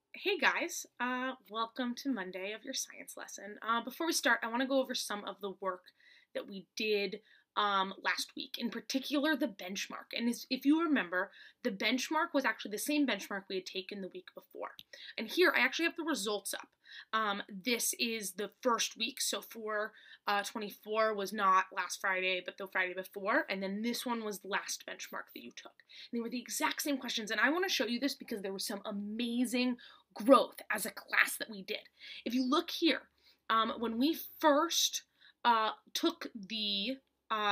Hey guys, welcome to Monday of your science lesson. Before we start, I want to go over some of the work that we did last week, in particular the benchmark. And if you remember, the benchmark was actually the same benchmark we had taken the week before. And here I actually have the results up. This is the first week, so 424 was not last Friday, but the Friday before, and then this one was the last benchmark that you took. And they were the exact same questions, and I want to show you this because there was some amazing growth as a class that we did. If you look here, when we first took the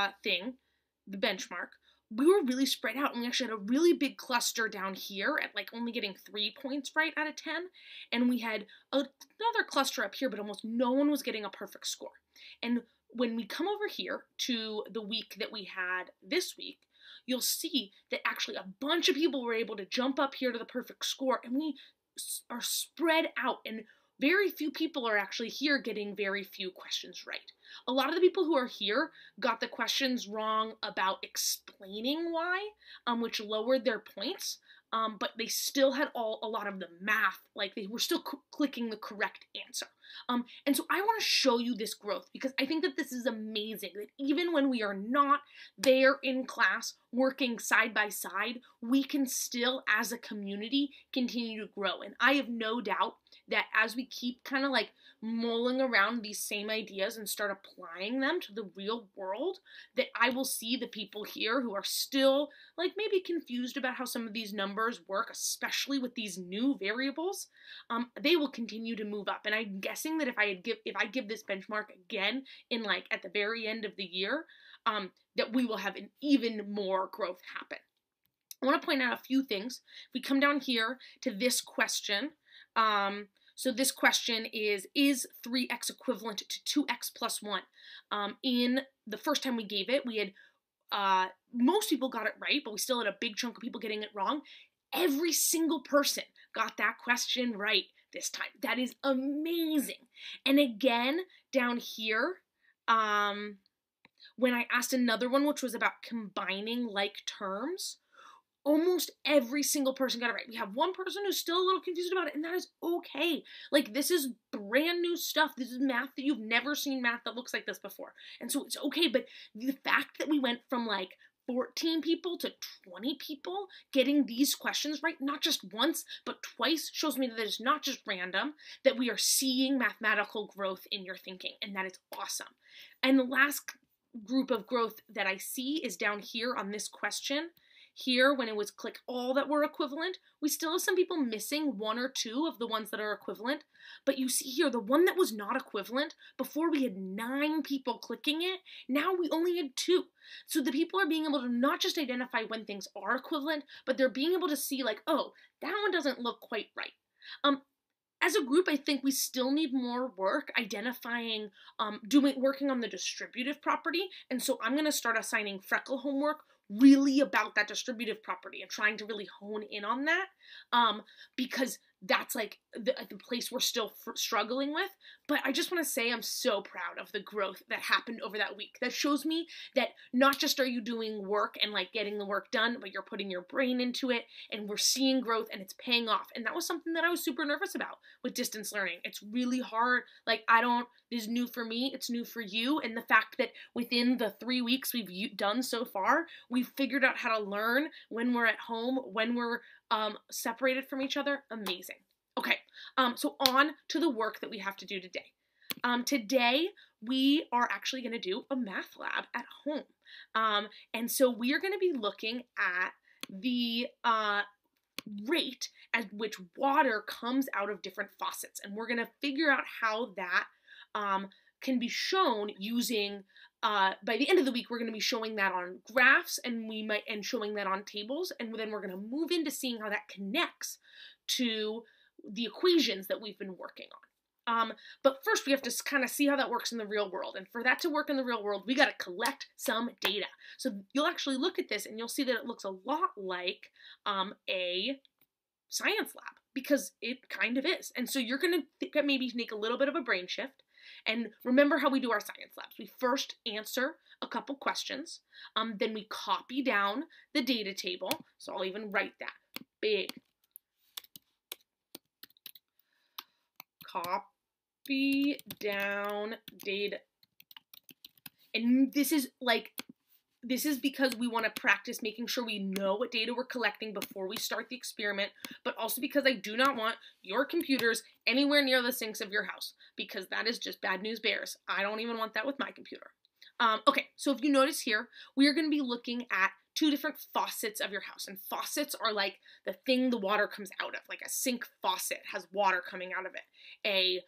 the benchmark, we were really spread out, and we actually had a really big cluster down here at like only getting 3 points right out of 10, and we had another cluster up here, but almost no one was getting a perfect score. And when we come over here to the week that we had this week, you'll see that actually a bunch of people were able to jump up here to the perfect score, and we are spread out, and very few people are actually here getting very few questions right. A lot of the people who are here got the questions wrong about explaining why, which lowered their points, but they still had a lot of the math, like they were still clicking the correct answer. And so I want to show you this growth because I think that this is amazing, that even when we are not there in class working side by side, we can still, as a community, continue to grow. And I have no doubt that as we keep kind of like mulling around these same ideas and start applying them to the real world, that I will see the people here who are still like maybe confused about how some of these numbers work, especially with these new variables, they will continue to move up. And I'm guessing that if I give this benchmark again in like at the very end of the year, that we will have an even more growth happen. I want to point out a few things. If we come down here to this question, so this question is 3x equivalent to 2x plus 1? In the first time we gave it, we had, most people got it right, but we still had a big chunk of people getting it wrong. Every single person got that question right this time. That is amazing. And again, down here, when I asked another one, which was about combining like terms, almost every single person got it right. We have one person who's still a little confused about it, and that is okay. Like, this is brand new stuff. This is math that you've never seen math that looks like this before. And so it's okay, but the fact that we went from like 14 people to 20 people getting these questions right, not just once, but twice, shows me that it's not just random, that we are seeing mathematical growth in your thinking, and that is awesome. And the last group of growth that I see is down here on this question. Here, when it was click all that were equivalent, we still have some people missing 1 or 2 of the ones that are equivalent. But you see here, the one that was not equivalent, before we had 9 people clicking it, now we only had 2. So the people are being able to not just identify when things are equivalent, but they're being able to see like, oh, that one doesn't look quite right. As a group, I think we still need more work identifying, working on the distributive property. And so I'm going to start assigning Freckle homework really about that distributive property and trying to really hone in on that, because that's like the place we're still struggling with. But I just want to say I'm so proud of the growth that happened over that week. That shows me that not just are you doing work and like getting the work done, but you're putting your brain into it, and we're seeing growth and it's paying off. And that was something that I was super nervous about with distance learning. It's really hard. Like, this is new for me, it's new for you. And the fact that within the 3 weeks we've done so far, we've figured out how to learn when we're at home, when we're separated from each other, amazing. Okay, so on to the work that we have to do today. Today, we are actually going to do a math lab at home. And so we are going to be looking at the rate at which water comes out of different faucets. And we're going to figure out how that can be shown using, by the end of the week, we're going to be showing that on graphs, and showing that on tables, and then we're going to move into seeing how that connects to the equations that we've been working on. But first we have to kind of see how that works in the real world. And for that to work in the real world, we got to collect some data. So you'll actually look at this and you'll see that it looks a lot like a science lab, because it kind of is. And so you're going to maybe make a little bit of a brain shift. And remember how we do our science labs. We first answer a couple questions, then we copy down the data table. So I'll even write that big copy down data. And this is because we want to practice making sure we know what data we're collecting before we start the experiment, but also because I do not want your computers anywhere near the sinks of your house, because that is just bad news bears. I don't even want that with my computer. Okay, so if you notice here, we are going to be looking at two different faucets of your house, and faucets are like the thing the water comes out of. Like a sink faucet has water coming out of it. A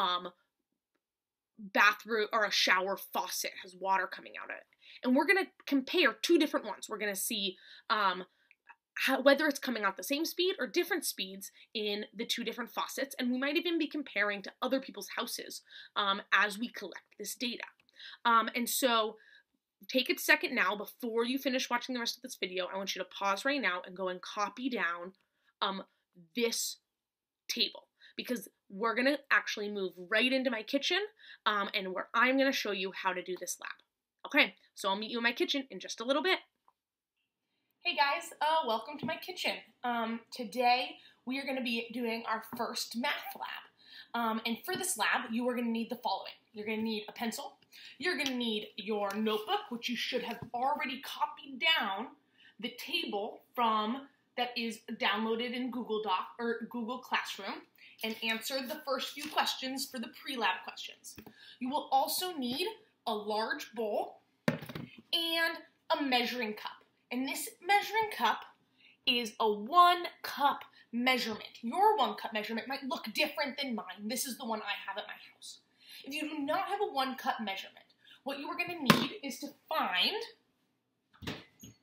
bathroom or a shower faucet has water coming out of it. And we're going to compare two different ones. We're going to see whether it's coming out the same speed or different speeds in the two different faucets, and we might even be comparing to other people's houses as we collect this data. And so take a second now before you finish watching the rest of this video. I want you to pause right now and go and copy down this table, because we're going to actually move right into my kitchen and where I'm going to show you how to do this lab. Okay, so I'll meet you in my kitchen in just a little bit. Hey guys, welcome to my kitchen. Today we are going to be doing our first math lab. And for this lab, you are going to need the following. You're going to need a pencil. You're going to need your notebook, which you should have already copied down the table from that is downloaded in Google Doc or Google Classroom, and answered the first few questions for the pre-lab questions. You will also need a large bowl and a measuring cup. And this measuring cup is a 1 cup measurement. Your 1 cup measurement might look different than mine. This is the one I have at my house. If you do not have a 1 cup measurement, what you are going to need is to find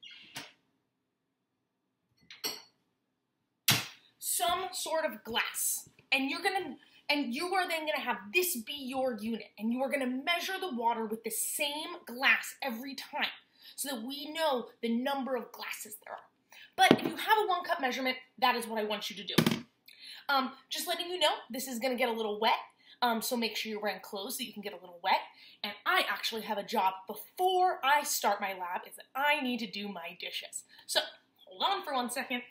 some sort of glass. And you are then going to have this be your unit, and you are going to measure the water with the same glass every time, so that we know the number of glasses there are. But if you have a 1 cup measurement, that is what I want you to do. Just letting you know, this is going to get a little wet, so make sure you're wearing clothes so you can get a little wet. And I actually have a job before I start my lab, is that I need to do my dishes. So hold on for 1 second.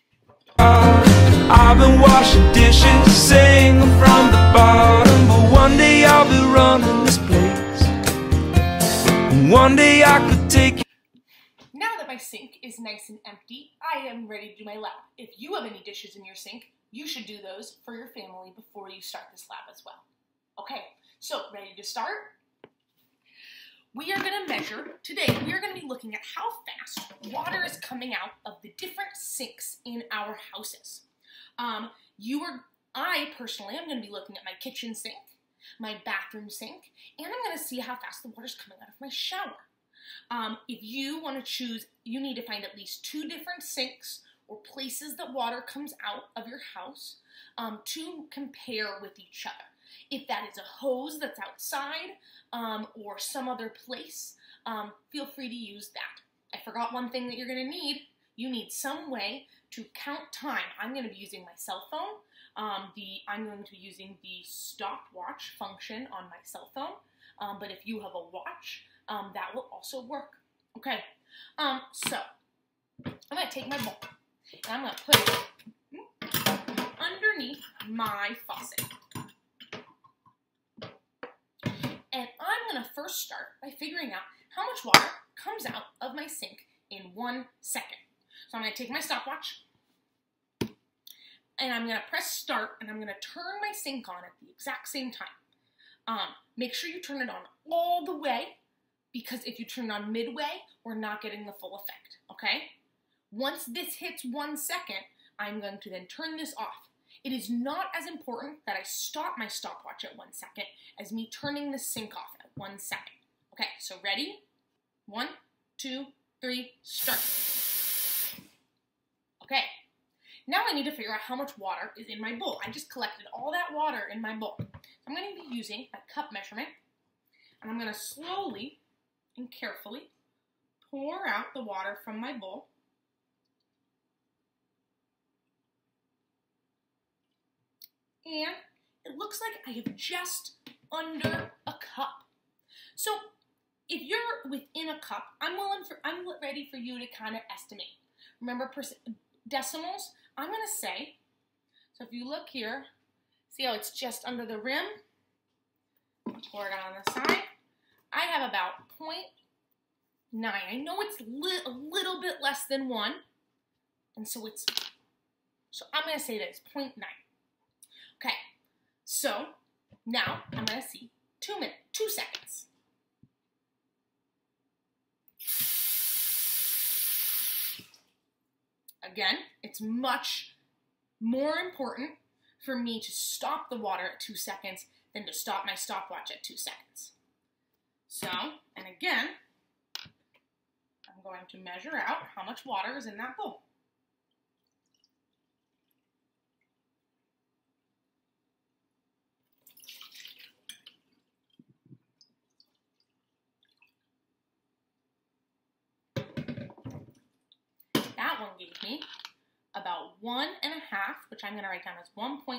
I've been washing dishes, singing from the bottom, but one day I'll be running this place. One day I could take you. Now that my sink is nice and empty, I am ready to do my lab. If you have any dishes in your sink, you should do those for your family before you start this lab as well. Okay, so ready to start? We are going to measure, today we are going to be looking at how fast water is coming out of the different sinks in our houses. I personally am going to be looking at my kitchen sink, my bathroom sink, and I'm going to see how fast the water is coming out of my shower. If you want to choose, you need to find at least 2 different sinks or places that water comes out of your house to compare with each other. If that is a hose that's outside or some other place, feel free to use that. I forgot one thing that you're going to need. You need some way to count time. I'm going to be using my cell phone. I'm going to be using the stopwatch function on my cell phone. But if you have a watch, that will also work. Okay, so I'm going to take my bowl and I'm going to put it underneath my faucet. And I'm going to first start by figuring out how much water comes out of my sink in 1 second. So I'm going to take my stopwatch, and I'm going to press start, and I'm going to turn my sink on at the exact same time. Make sure you turn it on all the way, because if you turn it on midway, we're not getting the full effect, okay? Once this hits 1 second, I'm going to then turn this off. It is not as important that I stop my stopwatch at 1 second as me turning the sink off at 1 second. Okay, so ready? 1, 2, 3, start. Okay, now I need to figure out how much water is in my bowl. I just collected all that water in my bowl. So I'm going to be using my cup measurement, and I'm going to slowly and carefully pour out the water from my bowl. And it looks like I have just under a cup. So if you're within a cup, I'm ready for you to kind of estimate. Remember decimals? I'm going to say, so if you look here, See how it's just under the rim? Pour it on the side. I have about 0.9. I know it's a little bit less than 1. And so I'm going to say that it's 0.9. Okay, so now I'm going to see 2 seconds. Again, it's much more important for me to stop the water at 2 seconds than to stop my stopwatch at 2 seconds. So, and again, I'm going to measure out how much water is in that bowl. That one gave me about 1.5, which I'm going to write down as 1.5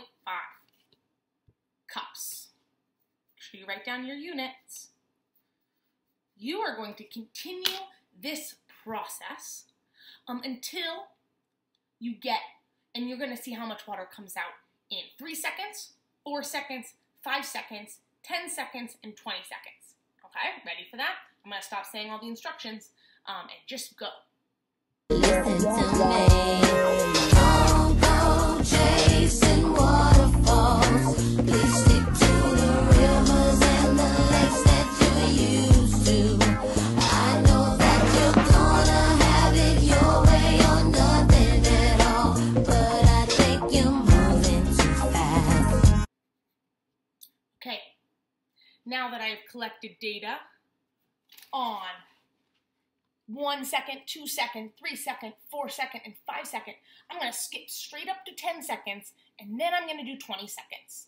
cups. Make sure you write down your units. You are going to continue this process until you get, and you're going to see how much water comes out in 3 seconds, 4 seconds, 5 seconds, 10 seconds, and 20 seconds. Okay, ready for that? I'm going to stop saying all the instructions and just go. Listen to me. Don't go chasing waterfalls. Please stick to the rivers and the lakes that you're used to. I know that you're gonna have it your way or nothing at all, but I think you're moving too fast. Okay, now that I've collected data on 1 second, 2 second, 3 second, 4 second, and 5 second, I'm going to skip straight up to 10 seconds, and then I'm going to do 20 seconds.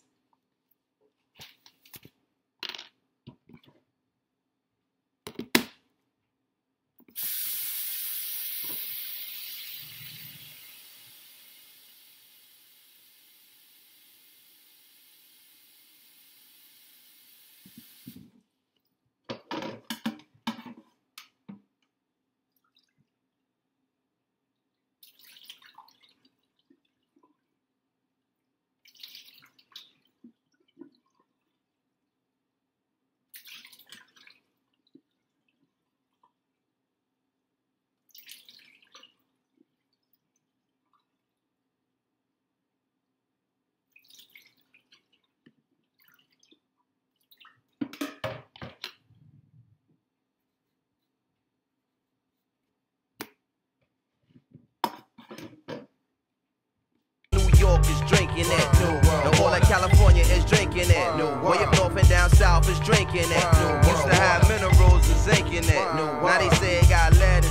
Is drinking it. The whole of California is drinking it. Way up north and down south is drinking it. Used to have minerals and zinc in it. Now they say it got lead.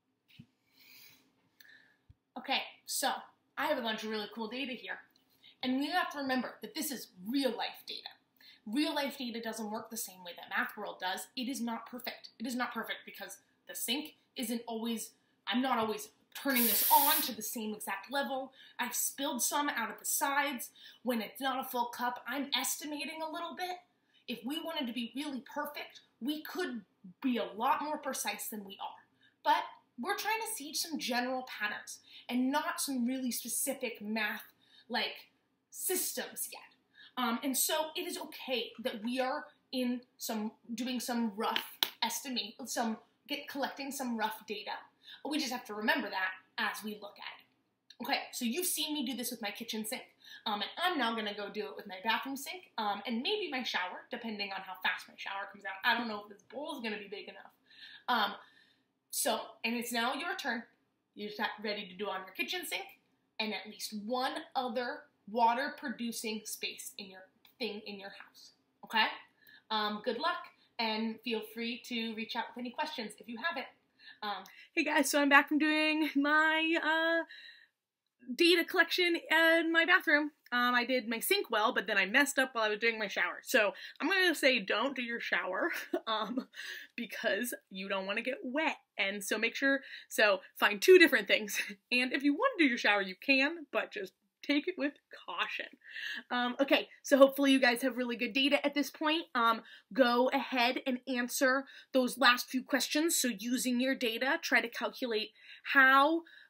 Okay, so I have a bunch of really cool data here. And we have to remember that this is real life data. Real life data doesn't work the same way that Math World does. It is not perfect. It is not perfect because the sink isn't always, I'm not always turning this on to the same exact level. I've spilled some out of the sides. When it's not a full cup, I'm estimating a little bit. If we wanted to be really perfect, we could be a lot more precise than we are. But we're trying to see some general patterns and not some really specific math like systems yet. And so it is okay that we are doing some rough estimate, collecting some rough data. We just have to remember that as we look at it. Okay, so you've seen me do this with my kitchen sink, and I'm now going to go do it with my bathroom sink, and maybe my shower, depending on how fast my shower comes out. I don't know if this bowl is going to be big enough. And it's now your turn. You're ready to do on your kitchen sink, and at least one other water-producing space in your house. Okay? Good luck, and feel free to reach out with any questions if you have it. Hey guys, so I'm back from doing my data collection in my bathroom. I did my sink well, but then I messed up while I was doing my shower. So I'm going to say don't do your shower because you don't want to get wet. And so find 2 different things. And if you want to do your shower, you can, but just take it with caution. Okay, so hopefully you guys have really good data at this point. Go ahead and answer those last few questions. So using your data, try to calculate how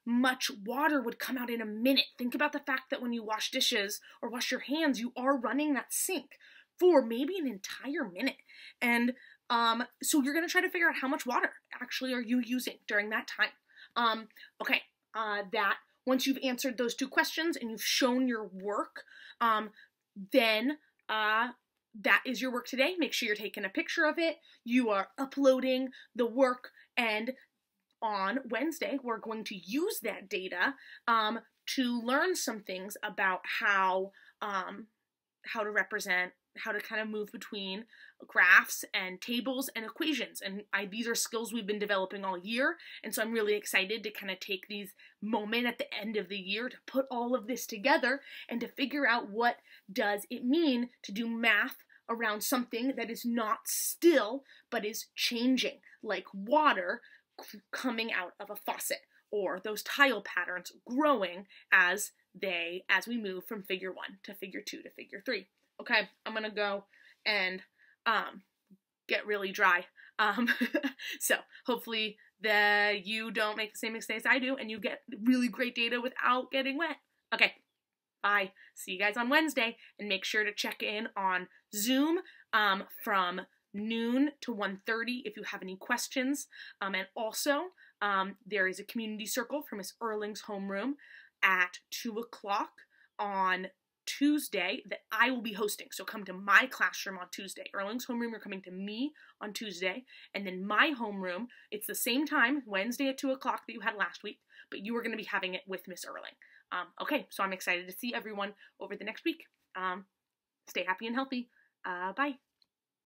much water would come out in a minute. Think about the fact that when you wash dishes or wash your hands, you are running that sink for maybe an entire minute. And so you're going to try to figure out how much water actually are you using during that time. That once you've answered those 2 questions and you've shown your work, then that is your work today. Make sure you're taking a picture of it. You are uploading the work, and on Wednesday, we're going to use that data to learn some things about how to represent, how to kind of move between graphs and tables and equations. And these are skills we've been developing all year. And so I'm really excited to kind of take these moments at the end of the year to put all of this together and to figure out what does it mean to do math around something that is not still, but is changing, like water coming out of a faucet, or those tile patterns growing as we move from figure 1 to figure 2 to figure 3. Okay, I'm gonna go and get really dry. So hopefully you don't make the same mistakes I do and you get really great data without getting wet. Okay, bye. See you guys on Wednesday, and make sure to check in on Zoom from noon to 1:30 if you have any questions. And also, there is a community circle for Miss Erling's homeroom at 2 o'clock on Tuesday that I will be hosting. So come to my classroom on Tuesday. Erling's homeroom, you're coming to me on Tuesday. And then my homeroom, it's the same time, Wednesday at 2 o'clock that you had last week, but you are going to be having it with Miss Erling. Okay, so I'm excited to see everyone over the next week. Stay happy and healthy. Bye.